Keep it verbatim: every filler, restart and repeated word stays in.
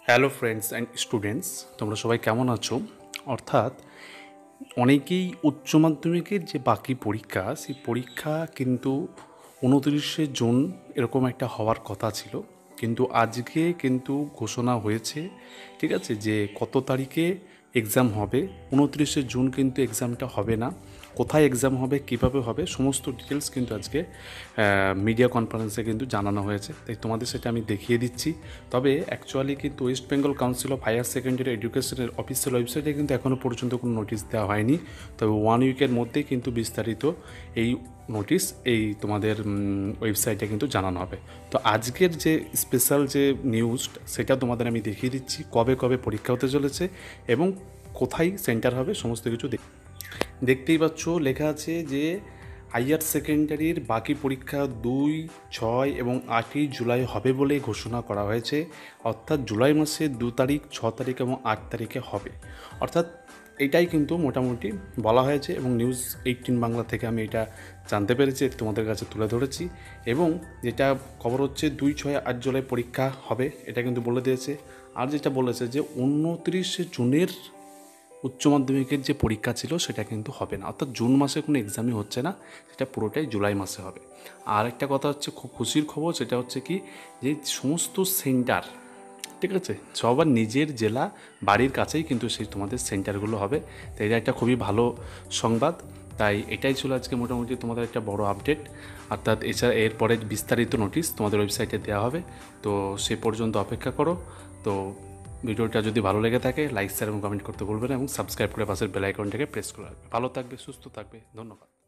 Hello friends and students, তোমরা সবাই কেমন আছো? অর্থাৎ অনেকেই উচ্চ মাধ্যমিকের যে বাকি পরীক্ষা, সেই পরীক্ষা কিন্তু উনত্রিশে জুন এরকম একটা হওয়ার কথা ছিল, কিন্তু আজকে কিন্তু ঘোষণা হয়েছে, ঠিক আছে, যে কত তারিখে এক্সাম হবে। উনত্রিশে জুন কিন্তু এক্সামটা হবে না। কোথায় এক্সাম হবে, কীভাবে হবে, সমস্ত ডিটেলস কিন্তু আজকে মিডিয়া কনফারেন্সে কিন্তু জানানো হয়েছে। তাই তোমাদের সেটা আমি দেখিয়ে দিচ্ছি। তবে অ্যাকচুয়ালি কিন্তু West Bengal council of higher secondary এডুকেশনের অফিসিয়াল ওয়েবসাইটে কিন্তু এখনও পর্যন্ত কোনো নোটিশ দেওয়া হয়নি। তবে ওয়ান উইকের মধ্যেই কিন্তু বিস্তারিত এই নোটিশ এই তোমাদের ওয়েবসাইটে কিন্তু জানানো হবে। তো আজকের যে স্পেশাল যে নিউজ, সেটা তোমাদের আমি দেখিয়ে দিচ্ছি কবে কবে পরীক্ষা হতে চলেছে এবং কোথায় সেন্টার হবে, সমস্ত কিছু দেখতেই পাচ্ছ। লেখা আছে যে হাইয়ার সেকেন্ডারির বাকি পরীক্ষা দুই, ছয় এবং আটই জুলাই হবে বলে ঘোষণা করা হয়েছে। অর্থাৎ জুলাই মাসের দু তারিখ, ছ তারিখ এবং আট তারিখে হবে। অর্থাৎ এটাই কিন্তু মোটামুটি বলা হয়েছে এবং নিউজ এইটিন বাংলা থেকে আমি এটা জানতে পেরেছি, তোমাদের কাছে তুলে ধরেছি। এবং যেটা খবর হচ্ছে দুই, ছয়, আট জুলাই পরীক্ষা হবে, এটা কিন্তু বলে দিয়েছে। আর যেটা বলেছে যে উনত্রিশে জুনের উচ্চ মাধ্যমিকের যে পরীক্ষা ছিল সেটা কিন্তু হবে না, অর্থাৎ জুন মাসে কোনো এক্সামই হচ্ছে না, সেটা পুরোটাই জুলাই মাসে হবে। আর একটা কথা হচ্ছে খুব খুশির খবর, সেটা হচ্ছে কি যে সমস্ত সেন্টার, ঠিক আছে, সবার নিজের জেলা বাড়ির কাছেই কিন্তু সেই তোমাদের সেন্টারগুলো হবে। তো এটা একটা খুবই ভালো সংবাদ। তাই এটাই ছিল আজকে মোটামুটি তোমাদের একটা বড় আপডেট। অর্থাৎ এছাড়া এরপরে বিস্তারিত নোটিশ তোমাদের ওয়েবসাইটে দেওয়া হবে। তো সে পর্যন্ত অপেক্ষা করো। তো ভিডিওটা যদি ভালো লেগে থাকে লাইক, শেয়ার এবং কমেন্ট করতে ভুলবেন এবং সাবস্ক্রাইব করে পাশের বেল আইকনটাকে প্রেস করে রাখবে। ভালো থাকবে, সুস্থ থাকবে, ধন্যবাদ।